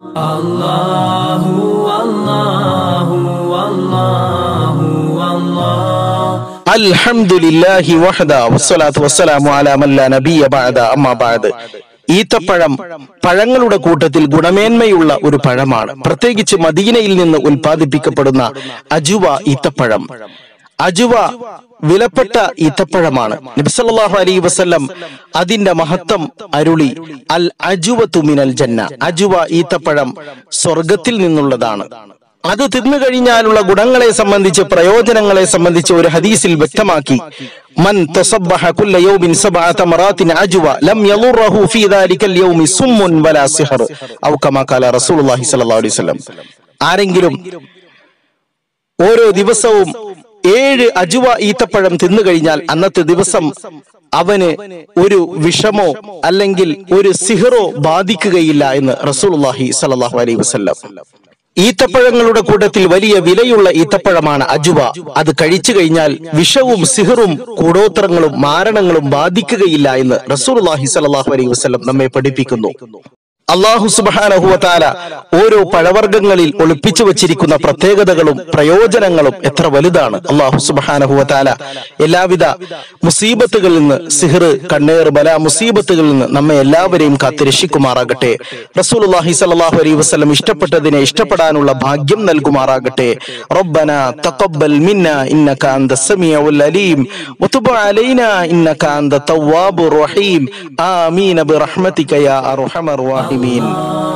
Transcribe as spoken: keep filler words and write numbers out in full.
Allahu Allahu Allahu Allah. Alhamdulillahi wahda wassalatu wassalamu ala man la nabiyya ba'da amma ba'd. ഈത്തപ്പഴം പഴങ്ങളുടെ കൂട്ടത്തിൽ ഗുണമേന്മയുള്ള ഒരു പഴമാണ്. പ്രത്യേകിച്ച് മദീനയിൽ നിന്ന് ഉൽപ്പാദിപ്പിക്കപ്പെടുന്ന അജുവ ഈത്തപ്പഴം. അജുവ വിലപ്പെട്ട ഈത്തപ്പഴമാണ്. നബി സല്ലല്ലാഹു അലൈഹി വസല്ലം അതിന്റെ മഹത്വം അരുളി, അൽ അജുവതു മിനൽ ജന്ന, അജുവ ഈത്തപ്പഴം സ്വർഗത്തിൽ നിന്നുള്ളതാണ്. അത് തിന്നു കഴിഞ്ഞാലുള്ള ഗുണങ്ങളെ സംബന്ധിച്ച്, പ്രയോജനങ്ങളെ സംബന്ധിച്ച് ഒരു ഹദീസിൽ വ്യക്തമാക്കി, മൻ തസബ്ബഹ കുല്ല യൗമിൻ സബഅത മറാത്തിൻ അജ്വ ലം യളുറഹു ഫീ ദാലികൽ യൗമി സുമ്മുൻ വലാ സിഹർ ഔ കമാ ഖാല റസൂലുള്ളാഹി സ്വല്ലല്ലാഹു അലൈഹി വസല്ലം. ആരെങ്കിലും ഓരോ ദിവസവും ഏഴ് അജ്വ ഈത്തപ്പഴം തിന്നു കഴിഞ്ഞാൽ അന്നത്തെ ദിവസം അവന് ഒരു വിഷമോ അല്ലെങ്കിൽ ഒരു സിഹറോ ബാധിക്കുകയില്ല എന്ന് റസൂലുള്ളാഹി സ്വല്ലല്ലാഹു അലൈഹി വസല്ലം. ഈത്തപ്പഴങ്ങളുടെ കൂട്ടത്തിൽ വലിയ വിലയുള്ള ഈത്തപ്പഴമാണ് അജുവ. അത് കഴിച്ചു കഴിഞ്ഞാൽ വിഷവും സിഹറും കൂടോത്രങ്ങളും മാരണങ്ങളും ബാധിക്കുകയില്ല എന്ന് റസൂലുള്ളാഹി സ്വല്ലല്ലാഹു അലൈഹി വസല്ലം നമ്മെ പഠിപ്പിക്കുന്നു. അല്ലാഹു സുബ്ഹാനഹു വ തആല ഓരോ പഴവർഗ്ഗങ്ങളിൽ ഒളിപ്പിച്ചു വച്ചിരിക്കുന്ന പ്രത്യേകതകളും പ്രയോജനങ്ങളും എത്ര വലുതാണ്. അല്ലാഹു സുബ്ഹാനഹു വ തആല എല്ലാവിധ മുസീബത്തുകളിൽ നിന്ന്, സിഹർ, കണ്ണേർ, ബല മുസീബത്തുകളിൽ നിന്ന് നമ്മെ എല്ലാവരെയും കാത്തുരക്ഷിക്കുമാറാകട്ടെ. റസൂലുള്ളാഹി സ്വല്ലല്ലാഹു അലൈഹി വസല്ലം ഇഷ്ടപ്പെട്ടതിനെ ഇഷ്ടപ്പെടാനുള്ള ഭാഗ്യം നൽകുമാറാകട്ടെ. റബ്ബനാ തഖബ്ബൽ മിന്നാ ഇന്നക അൻതസ് സമീഉൽ അലീം വതുബ് അലൈനാ ഇന്നക അൻത തവ്വാബുർ റഹീം. ആമീൻ ബിറഹ്മതിക യാ അർഹമർ റഹീമീൻ.